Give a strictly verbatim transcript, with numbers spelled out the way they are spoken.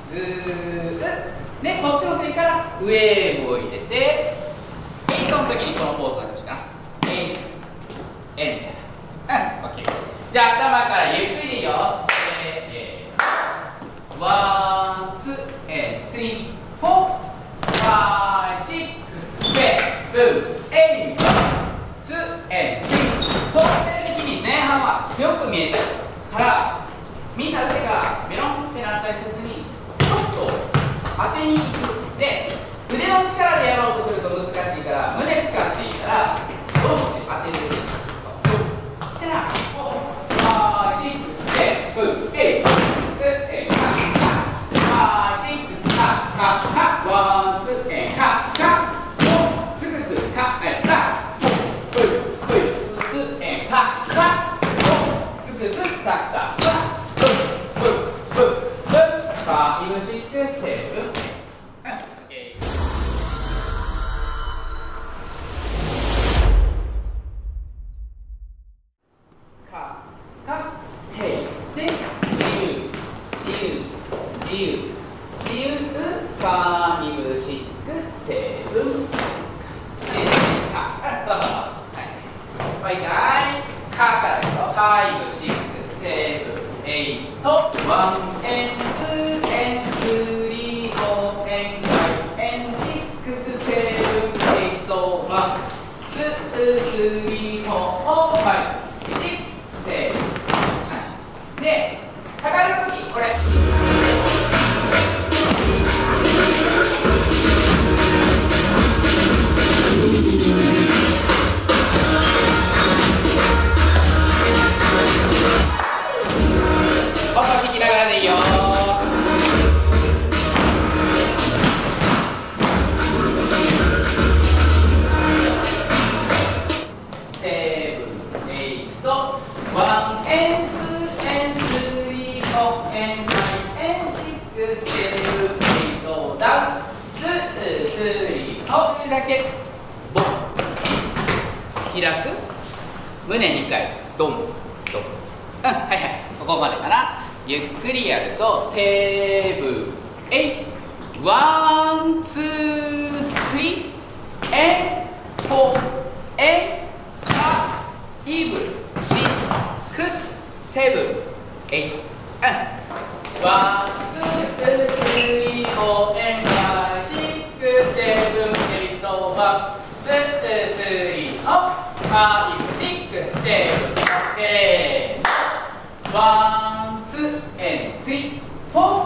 グーで、こっちの手からウェーブを入れて、エイトの時にこのポーズになってほしいかな。エイト、エンター。うん、オッケー。じゃあ頭からゆっくりでいいよ。せーの。ワン、ツー、エン、スリー、フォー、ファイブ、シックス、セブン、エイト、ツー、エン、スリー、フォー。全体的に前半は強く見えてるから、みんな腕がメロンってなったりせずに、ちょっと当てにいく。で、腕の力でやろうとすると難しいから、胸使っていいから、どうして当てる。でな、ファイブ、シックス、セブン、エイト、ツー、エン、ハッ、ハッ、ファイブ、シックス、ハッ、ハッ、ハッ、ワン、ツー、エン、ハッ、ハッ、フォー、ツクツク、ハッ、エン、ハッ、フォー、フォー、ツー、エン、ハッ、ハッ、フォー、ツクツク、タッタッ、ハッ、フォー、フォー、フォー、フォー、ファイブ、シックス、セブン、で、下がるとき、これ。音聞きながらでいいよ。セブン、エイト、ワン、エン、ツー、エン、スリー、フォー、エン、ナイン、エン、シックス、セブン、エイト、ダウン、ツー、スリー、フォー、口だけ、ボン、開く、胸にかい、ドン、ドン。うん、はいはい、ここまでかな。ゆっくりやると、セブン、エイト、ワン、ツー、スリー、エイト、フォー、エイト、ファイブ、シックス、セブン、エイト。うん。ワン、ツー、スリー、フォー、エイト、ファイブ、シックス、セブン、エイト、ワン、ツー、スリー、フォー、ファイブ、シックス、セブン、エイト。ワン、ツー、エン、スリー、フォー。